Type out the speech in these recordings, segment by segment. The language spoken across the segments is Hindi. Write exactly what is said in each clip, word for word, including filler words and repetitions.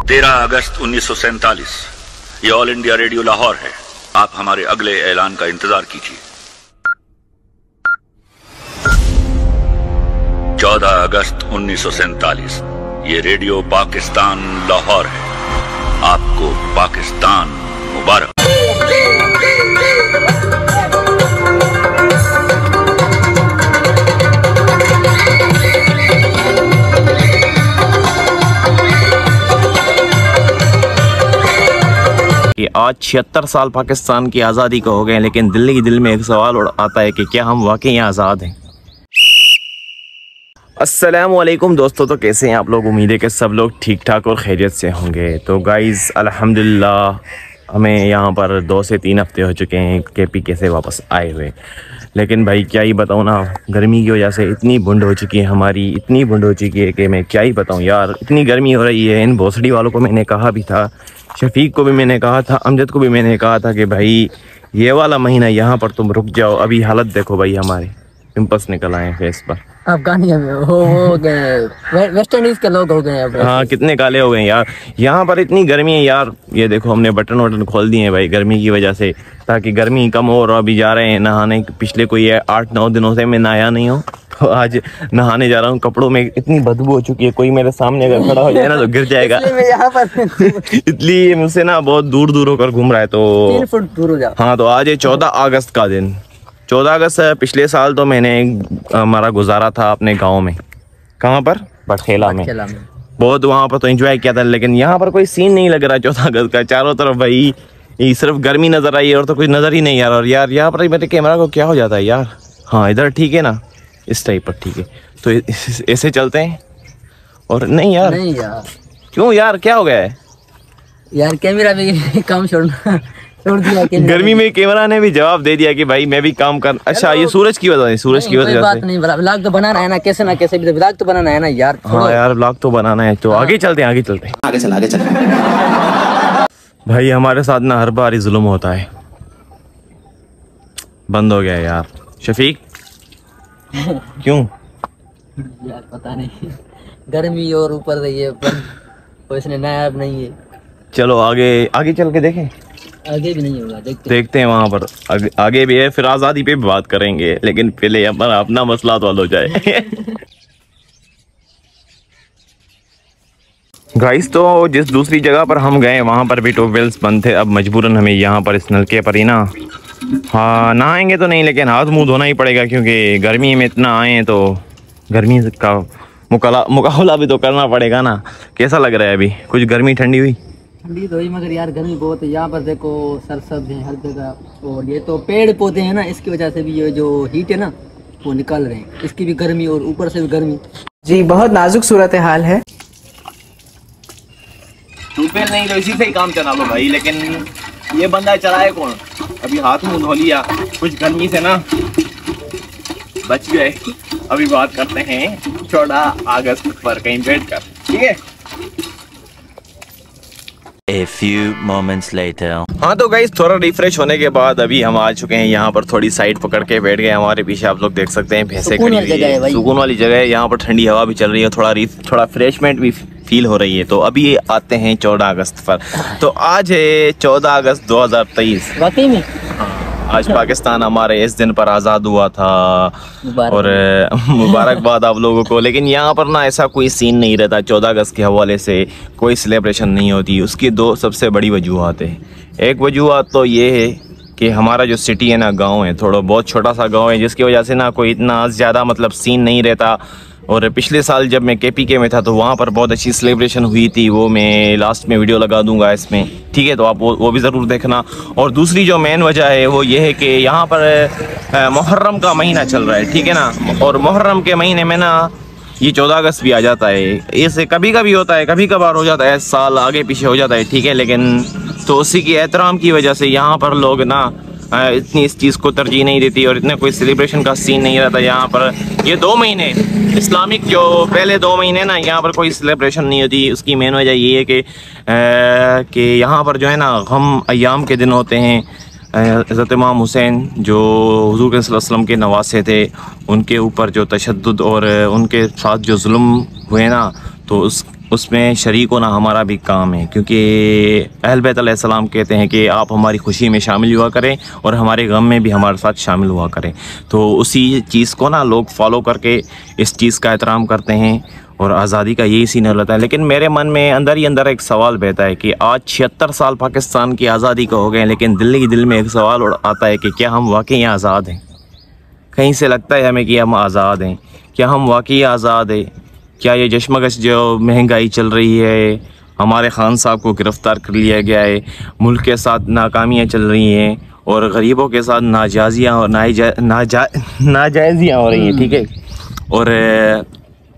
तेरह अगस्त उन्नीस सौ सैंतालीस, ये ऑल इंडिया रेडियो लाहौर है। आप हमारे अगले ऐलान का इंतजार कीजिए। चौदह अगस्त उन्नीस सौ सैंतालीस, ये रेडियो पाकिस्तान लाहौर है। आपको पाकिस्तान मुबारक। कि आज छिहत्तर साल पाकिस्तान की आज़ादी को हो गए, लेकिन दिल्ली के दिल में एक सवाल आता है कि क्या हम वाकई आज़ाद हैं। अस्सलामुअलैकुम दोस्तों, तो कैसे हैं आप लोग? उम्मीद है कि सब लोग ठीक ठाक और खैरियत से होंगे। तो गाइज़ अल्हम्दुलिल्लाह हमें यहाँ पर दो से तीन हफ्ते हो चुके हैं के पी के से वापस आए हुए, लेकिन भाई क्या ही बताऊँ ना, गर्मी की वजह से इतनी बुंड हो चुकी है हमारी, इतनी बुंड हो चुकी है कि मैं क्या ही बताऊँ यार। इतनी गर्मी हो रही है। इन भोसड़ी वालों को मैंने कहा भी था, शफीक को भी मैंने कहा था, अमजद को भी मैंने कहा था कि भाई ये वाला महीना यहाँ पर तुम रुक जाओ। अभी हालत देखो भाई, हमारे पिंपल्स निकल आए हैं फेस पर। अफगानिया में हो हो गए, वेस्ट इंडीज के लोग हो गए अब। हाँ, कितने काले हो गए यार। यहाँ पर इतनी गर्मी है यार। ये देखो हमने बटन वटन खोल दिए हैं भाई गर्मी की वजह से, ताकि गर्मी कम हो। और अभी जा रहे हैं नहाने। पिछले कोई आठ नौ दिनों से मैं नहाया नहीं हूँ, तो आज नहाने जा रहा हूँ। कपड़ों में इतनी बदबू हो चुकी है, कोई मेरे सामने अगर खड़ा हो जाए ना तो गिर जाएगा। यहाँ पर इसलिए मुझसे ना बहुत दूर दूर होकर घूम रहा है। तो तीन फुट दूर हो जाओ। हाँ, तो आज है चौदह अगस्त का दिन। चौदह अगस्त पिछले साल तो मैंने हमारा गुजारा था अपने गांव में। कहाँ पर? बटखेला में। बहुत वहाँ पर तो एंजॉय किया था, लेकिन यहाँ पर कोई सीन नहीं लग रहा चौदह अगस्त का। चारों तरफ भाई ये सिर्फ गर्मी नजर आई और तो कुछ नजर ही नहीं आ रहा। और यार यहाँ पर मेरे कैमरा को क्या हो जाता है यार। हाँ, इधर ठीक है ना, इस टाइप पर ठीक है। तो ऐसे चलते हैं। और नहीं यार, नहीं यार, क्यों यार, क्या हो गया है यार? कैमरा भी काम छोड़ना छोड़ दिया। गर्मी में कैमरा ने भी जवाब दे दिया कि भाई मैं भी काम कर। अच्छा, ये सूरज की वजह है, सूरज की वजह से। बात नहीं, व्लॉग तो बनाना है ना, कैसे ना कैसे भी व्लॉग तो बनाना है ना यार। हाँ यार, व्लॉग तो बनाना है। तो आगे चलते हैं, आगे चलते हैं, आगे चल आगे चल। भाई हमारे साथ ना हर बार ही जुल्म होता है। बंद हो गया यार। शफीक क्यों यार? पता नहीं, गर्मी और ऊपर रही है, तो इसने नायाब नहीं है। चलो आगे आगे चल के देखें। आगे भी नहीं होगा, देखते देखते हैं वहाँ पर आगे, आगे भी है। फिर आज़ादी पे भी बात करेंगे, लेकिन पहले हमारा अपना मसला तो हल हो जाए। गाइस, तो जिस दूसरी जगह पर हम गए वहाँ पर भी ट्यूबवेल्स बंद थे। अब मजबूरन हमें यहाँ पर इस नलके पर ही ना, हाँ नहाएंगे तो नहीं, लेकिन हाथ मुंह धोना ही पड़ेगा, क्योंकि गर्मी में इतना आए हैं तो गर्मी का मुकाबला मुकाबला भी तो करना पड़ेगा ना। कैसा लग रहा है अभी? कुछ गर्मी ठंडी हुई? ठंडी तो हुई, मगर यार गर्मी बहुत है। यहाँ पर देखो सरसब्ज है हर जगह, और ये तो पेड़ पौधे हैं ना, इसकी वजह से भी ये जो हीट है ना वो निकल रहे हैं। इसकी भी गर्मी और ऊपर से भी गर्मी। जी बहुत नाजुक सूरत हाल है। ट्यूबवेल नहीं तो इसी से ही काम चला लो भाई, लेकिन ये बंदा चलाए कौन? अभी हाथ मुंह धो लिया, कुछ गर्मी से ना बच गए। अभी बात करते हैं चौदह अगस्त पर कहीं बैठ कर, ठीक है? A few moments later. हाँ तो गाइस, थोड़ा रिफ्रेश होने के बाद अभी हम आ चुके हैं यहाँ पर। थोड़ी साइड पकड़ के बैठ गए। हमारे पीछे आप लोग देख सकते हैं भैंसे खड़ी हुई है। सुकून वाली जगह है। यहाँ पर ठंडी हवा भी चल रही है, थोड़ा थोड़ा फ्रेशमेंट भी फील हो रही है। तो अभी आते हैं चौदह अगस्त पर। तो आज है चौदह अगस्त दो हजार तेईस। वाकई में आज पाकिस्तान हमारे इस दिन पर आज़ाद हुआ था, और मुबारकबाद आप लोगों को। लेकिन यहाँ पर ना ऐसा कोई सीन नहीं रहता। चौदह अगस्त के हवाले से कोई सेलिब्रेशन नहीं होती। उसकी दो सबसे बड़ी वजूहत है। एक वजूहत तो ये है कि हमारा जो सिटी है ना, गांव है, थोड़ा बहुत छोटा सा गांव है, जिसकी वजह से ना कोई इतना ज़्यादा मतलब सीन नहीं रहता। और पिछले साल जब मैं के पी के में था तो वहाँ पर बहुत अच्छी सेलिब्रेशन हुई थी। वो मैं लास्ट में वीडियो लगा दूंगा इसमें, ठीक है? तो आप वो वो भी ज़रूर देखना। और दूसरी जो मेन वजह है वो ये है कि यहाँ पर मुहर्रम का महीना चल रहा है, ठीक है ना? और मुहर्रम के महीने में ना ये चौदह अगस्त भी आ जाता है। ऐसे कभी कभी होता है, कभी कभार हो जाता है, साल आगे पीछे हो जाता है, ठीक है? लेकिन तो उसी की एहतराम की वजह से यहाँ पर लोग ना इतनी इस चीज़ को तरजीह नहीं देती, और इतना कोई सेलिब्रेशन का सीन नहीं रहता यहाँ पर। ये दो महीने इस्लामिक जो पहले दो महीने ना, यहाँ पर कोई सेलिब्रेशन नहीं होती। उसकी मेन वजह ये है कि कि यहाँ पर जो है ना गम अय्याम के दिन होते हैं। हज़रत इमाम हुसैन जो हुज़ूर के सल्लल्लाहु अलैहि वसल्लम के नवासे थे, उनके ऊपर जो तशद्दुद और उनके साथ जो जुल्म हुए ना, तो उस उसमें शरीक होना हमारा भी काम है, क्योंकि अहल बैत अलैहिस्सलाम कहते हैं कि आप हमारी खुशी में शामिल हुआ करें और हमारे गम में भी हमारे साथ शामिल हुआ करें। तो उसी चीज़ को ना लोग फॉलो करके इस चीज़ का एहतराम करते हैं और आज़ादी का यही सीन रहता है। लेकिन मेरे मन में अंदर ही अंदर एक सवाल बहता है कि आज छिहत्तर साल पाकिस्तान की आज़ादी को हो गए, लेकिन दिल ही दिल में एक सवाल आता है कि क्या हम वाकई आज़ाद हैं? कहीं से लगता है हमें कि हम आज़ाद हैं। क्या हम वाकई आज़ाद हैं? क्या ये जश्मकश जो महंगाई चल रही है, हमारे खान साहब को गिरफ़्तार कर लिया गया है, मुल्क के साथ नाकामियाँ चल रही हैं और गरीबों के साथ नाजायजियाँ और नाजा नाजा नाजायजियाँ हो रही हैं, ठीक है। और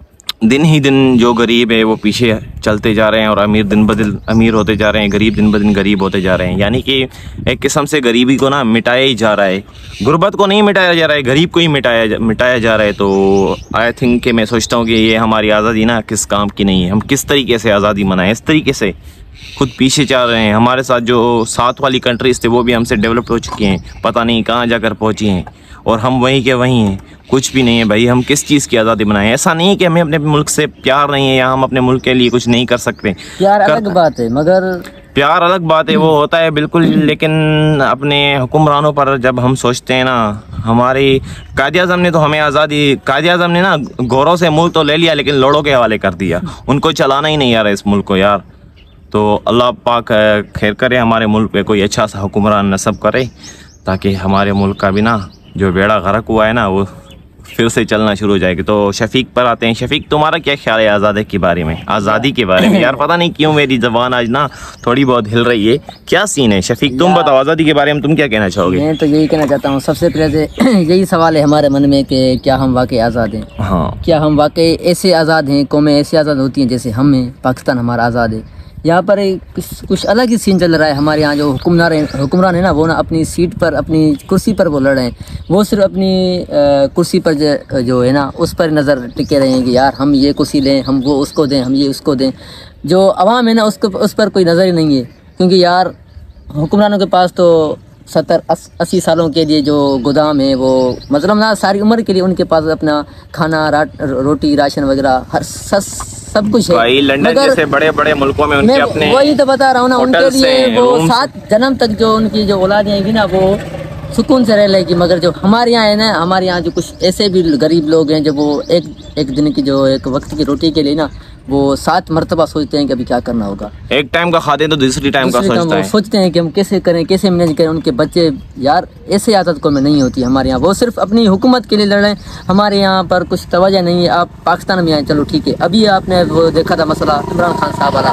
दिन ही दिन जो गरीब है वो पीछे चलते जा रहे हैं और अमीर दिन ब दिन अमीर होते जा रहे हैं, गरीब दिन ब दिन गरीब होते जा रहे हैं। यानी कि एक किस्म से गरीबी को ना मिटाया ही जा रहा है, गुर्बत को नहीं मिटाया जा रहा है, गरीब को ही मिटाया मिटाया जा रहा है। तो आई थिंक कि मैं सोचता हूँ कि ये हमारी आज़ादी ना किस काम की नहीं है। हम किस तरीके से आज़ादी मनाएं? इस तरीके से खुद पीछे चल रहे हैं। हमारे साथ जो साथ वाली कंट्रीज़ थे वो भी हमसे डेवलप्ड हो चुकी हैं, पता नहीं कहाँ जाकर पहुँची हैं, और हम वहीं के वहीं हैं, कुछ भी नहीं है भाई। हम किस चीज़ की आज़ादी बनाएं? ऐसा नहीं है कि हमें अपने मुल्क से प्यार नहीं है या हम अपने मुल्क के लिए कुछ नहीं कर सकते। प्यार अलग बात है, मगर प्यार अलग बात है, वो होता है बिल्कुल। लेकिन अपने हुक्मरानों पर जब हम सोचते हैं ना, हमारी कायद आज़म ने तो हमें आज़ादी, कायद आज़म ने ना गौरव से मुल्क तो ले लिया लेकिन लोड़ों के हवाले कर दिया। उनको चलाना ही नहीं आ रहा इस मुल्क को यार। तो अल्लाह पाक खैर करे, हमारे मुल्क पे कोई अच्छा सा हुक्मरान नस्ब करे ताकि हमारे मुल्क का भी ना जो बेड़ा गर्क हुआ है ना वो फिर से चलना शुरू हो जाएगी। तो शफीक पर आते हैं। शफीक, तुम्हारा क्या ख्याल है आज़ादी के बारे में? आज़ादी के बारे में यार पता नहीं क्यों मेरी ज़बान आज ना थोड़ी बहुत हिल रही है। क्या सीन है शफीक? तुम बताओ आज़ादी के बारे में तुम क्या कहना चाहोगे? मैं तो यही कहना चाहता हूँ, सबसे पहले यही सवाल है हमारे मन में कि क्या हम वाकई आज़ाद हैं? हाँ, क्या हम वाकई ऐसे आज़ाद हैं? कौमें ऐसी आज़ाद होती हैं जैसे हम हैं? पाकिस्तान हमारा आज़ाद है। यहाँ पर कुछ कुछ अलग ही सीन चल रहा है। हमारे यहाँ जो हुक्मरान हुक्मरान है ना, वो ना अपनी सीट पर, अपनी कुर्सी पर वो लड़ रहे हैं। वो सिर्फ अपनी आ, कुर्सी पर जो, जो है ना उस पर नज़र टिके रहे हैं कि यार हम ये कुर्सी लें, हम वो उसको दें, हम ये उसको दें। जो अवाम है ना उसको उस पर कोई नज़र ही नहीं है, क्योंकि यार हुक्मरानों के पास तो सत्तर अस्सी सालों के लिए जो गोदाम है वो मतलब ना सारी उम्र के लिए उनके पास अपना खाना, रोटी, राशन वगैरह हर सस सब कुछ है भाई। लंदन जैसे बड़े बड़े मुल्कों में उनके अपने, वही तो बता रहा हूँ ना, उनके लिए वो सात जन्म तक जो उनकी जो औलाद आएगी ना वो सुकून से रह लेगी। मगर जो हमारे यहाँ है ना, हमारे यहाँ जो कुछ ऐसे भी गरीब लोग हैं जो वो एक एक दिन की जो एक वक्त की रोटी के लिए ना वो सात मरतबा सोचते हैं कि अभी क्या करना होगा। एक टाइम का खाते हैं तो दूसरी टाइम का सोचता है। सोचते हैं कि हम कैसे करें, कैसे मैनेज करें उनके बच्चे। यार ऐसे आदत को में नहीं होती हमारे यहाँ। वो सिर्फ अपनी हुकूमत के लिए लड़ रहे हैं। हमारे यहाँ पर कुछ तवज्जो नहीं है। आप पाकिस्तान में आए, चलो ठीक है। अभी आपने वो देखा था मसला इमरान खान साहब वाला,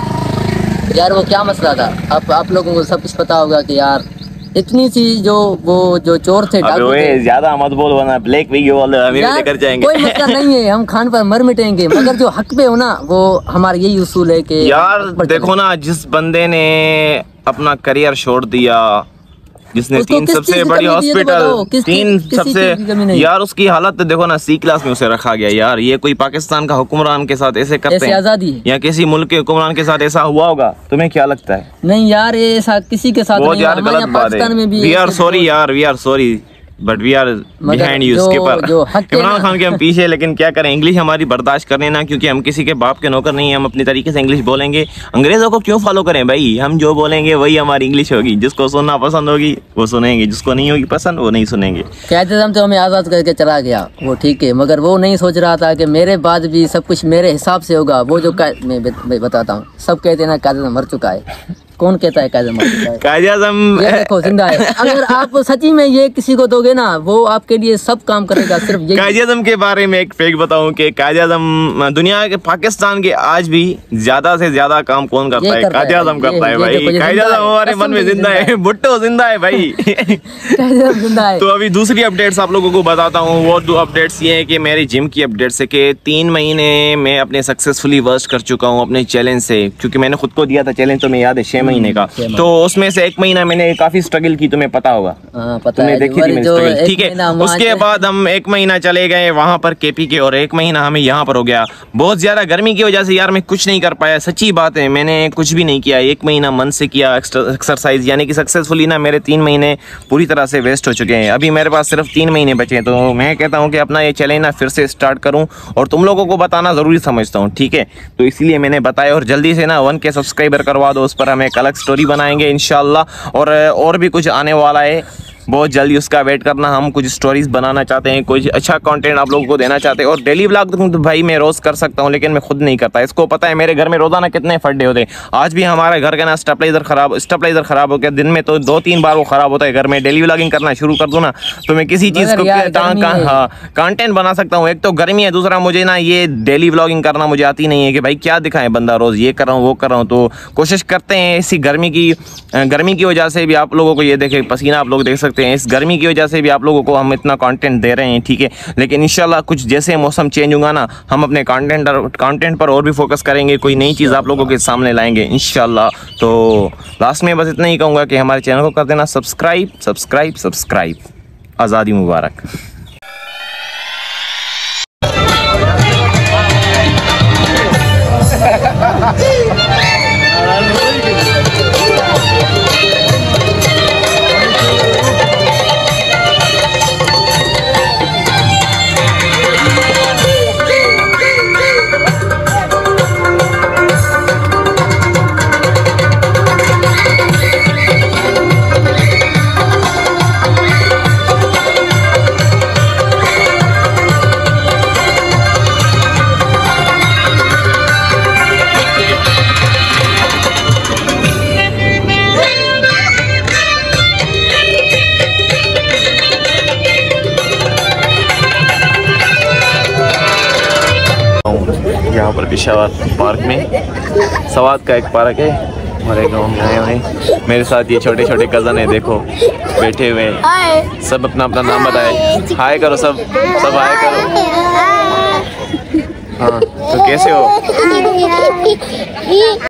यार वो क्या मसला था? आप आप लोगों को सब कुछ पता होगा कि यार इतनी सी जो वो जो चोर थे, डाकू थे, ज्यादा मत बोल वरना ब्लैक वीडियो वाले हमें लेकर जाएंगे। कोई मसला नहीं है, हम खान पर मर मिटेंगे, मगर जो हक पे हो ना वो हमारा यही उसूल है कि यार देखो ना, जिस बंदे ने अपना करियर छोड़ दिया, जिसने तीन सबसे बड़ी हॉस्पिटल, तीन सबसे, यार उसकी हालत तो देखो ना, सी क्लास में उसे रखा गया। यार ये कोई पाकिस्तान का हुक्मरान के साथ ऐसे करते हैं? आजादी या किसी मुल्क के हुक्मरान के साथ ऐसा हुआ होगा? तुम्हें क्या लगता है? नहीं यार, ये ऐसा किसी के साथ नहीं। यार गलत बात है। वी आर सॉरी यार, we are sorry but we are behind you. Skipper Imran Khan के हम पीछे, लेकिन क्या करें, इंग्लिश हमारी बर्दाश्त करने ना, क्योंकि हम किसी के बाप के नौकर नहीं है। हम अपनी तरीके से इंग्लिश बोलेंगे। अंग्रेजों को क्यों फॉलो करें भाई? हम जो बोलेंगे वही हमारी इंग्लिश होगी। जिसको सुनना पसंद होगी वो सुनेंगे, जिसको नहीं होगी पसंद वो नहीं सुनेंगे। कायद आज़म तो हमें आज़ाद करके चला गया, वो ठीक है, मगर वो नहीं सोच रहा था कि मेरे बाद भी सब कुछ मेरे हिसाब से होगा। वो जो मैं बताता हूँ, सब कहते हैं ना कायद आज़म मर चुका है। कौन कहता है कायद आज़म मर चुका है? कायद आज़म देखो जिंदा है। अगर आप सच्ची में ये किसी को दोगे ना, वो आपके लिए सब काम करेगा। सिर्फ ये कायद आज़म के बारे में एक फैक्ट बताऊं कि कायद आज़म दुनिया के, पाकिस्तान के आज भी ज्यादा से ज्यादा काम कौन करता है? कायद आज़म करता है भाई। कायद आज़म हमारे मन में जिंदा है। भुट्टो जिंदा है भाई। कायद आज़म जिंदा है। तो अभी दूसरी अपडेट्स आप लोगों को बताता हूँ। वो दो अपडेट्स ये है कि मेरी जिम की अपडेट्स है कि तीन महीने में अपने सक्सेसफुली वर्स्ट कर चुका हूँ अपने चैलेंज से, क्योंकि मैंने खुद को दिया था चैलेंज, तो मैं याद है छह महीने का, तो उसमें से एक महीना मैंने काफी स्ट्रगल की, तुम्हें पता होगा। हाँ, पता तुमने है, देखी थी मेरी जो स्ट्रगल, ठीक है। उसके वहाँ बाद हम एक महीना चले गए वहां पर केपी के, और एक महीना हमें यहाँ पर हो गया। बहुत ज्यादा गर्मी की वजह से यार मैं कुछ नहीं कर पाया, सच्ची बात है, मैंने कुछ भी नहीं किया। एक महीना मन से किया एक्सरसाइज, यानी कि सक्सेसफुली ना मेरे तीन महीने पूरी तरह से वेस्ट हो चुके हैं। अभी मेरे पास सिर्फ तीन महीने बचे हैं, तो मैं कहता हूँ कि अपना ये चैलेंज ना फिर से स्टार्ट करूँ और तुम लोगों को बताना ज़रूरी समझता हूँ, ठीक है। तो इसलिए मैंने बताया, और जल्दी से ना वन के सब्सक्राइबर करवा दो, उस पर हम एक अलग स्टोरी बनाएंगे इंशाल्लाह। और और भी कुछ आने वाला है, बहुत जल्दी उसका वेट करना। हम कुछ स्टोरीज बनाना चाहते हैं, कुछ अच्छा कंटेंट आप लोगों को देना चाहते हैं। और डेली व्लॉग तो भाई मैं रोज़ कर सकता हूँ, लेकिन मैं खुद नहीं करता। इसको पता है मेरे घर में रोज़ाना कितने फड्डे होते हैं। आज भी हमारे घर का ना स्टेबलाइजर खराब स्टेबलाइजर खराब हो गया, दिन में तो दो तीन बार वो खराब होता है घर में। डेली व्लॉगिंग करना शुरू कर दूँ ना तो मैं किसी चीज़ को कंटेंट बना सकता हूँ। एक तो गर्मी है, दूसरा मुझे ना ये डेली व्लॉगिंग करना मुझे आती नहीं है कि भाई क्या दिखाएं बंदा, रोज़ ये कर रहा हूँ वो कर रहा हूँ। तो कोशिश करते हैं, इसी गर्मी की गर्मी की वजह से भी आप लोगों को ये देखे पसीना आप लोग देख सकते हैं, इस गर्मी की वजह से भी आप लोगों को हम इतना कंटेंट दे रहे हैं, ठीक है। लेकिन इंशाल्लाह कुछ जैसे मौसम चेंज होगा ना, हम अपने कंटेंट कंटेंट पर और भी फोकस करेंगे, कोई नई चीज़ आप लोगों के सामने लाएंगे इंशाल्लाह। तो लास्ट में बस इतना ही कहूँगा कि हमारे चैनल को कर देना सब्सक्राइब सब्सक्राइब सब्सक्राइब। आज़ादी मुबारक। यहाँ पर पेशावर पार्क में, सवाद का एक पार्क है, हमारे गांव में आए हुए। मेरे साथ ये छोटे छोटे कज़न है, देखो बैठे हुए हैं, सब अपना अपना नाम बताए। हाय करो सब सब हाय करो। हाँ, तो कैसे हो?